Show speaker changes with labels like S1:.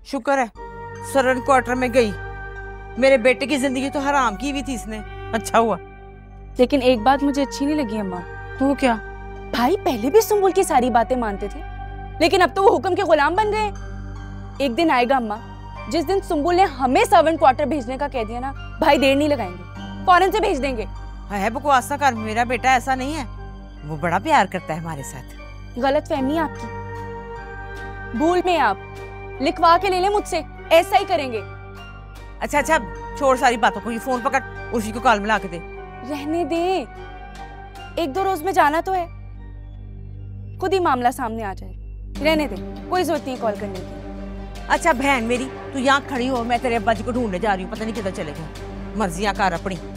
S1: शुक्र है सरन क्वार्टर में गई, मेरे बेटे की जिंदगी तो हराम की भी थी इसने। अच्छा हुआ।
S2: लेकिन एक बात मुझे अच्छी नहीं लगी अम्मा।
S1: तू क्या?
S2: भाई पहले भी सुम्बुल की सारी बातें मानते थे, लेकिन अब तो वो हुक्म के गुलाम बन गए। एक दिन आएगा अम्मा, जिस दिन सुम्बुल ने हमें सर्वेंट क्वार्टर भेजने का कह दिया ना, भाई देर नहीं लगाएंगे, फौरन से भेज देंगे।
S1: है बकवास ना कर, मेरा बेटा ऐसा नहीं है, वो बड़ा प्यार करता है हमारे साथ।
S2: गलत फहमी आपकी, भूल में आप लिखवा के ले ले मुझसे, ऐसा ही करेंगे।
S1: अच्छा अच्छा छोड़ सारी बातों को, ये फोन पकड़, उसी को कॉल मिला के दे।
S2: रहने दे, एक दो रोज में जाना तो है, खुद ही मामला सामने आ जाए। रहने दे, कोई जरूरत नहीं कॉल करने की।
S1: अच्छा बहन मेरी, तू यहाँ खड़ी हो, मैं तेरे अब्बा जी को ढूंढने जा रही हूँ, पता नहीं किधर चले गए। मर्जियां कर अपनी।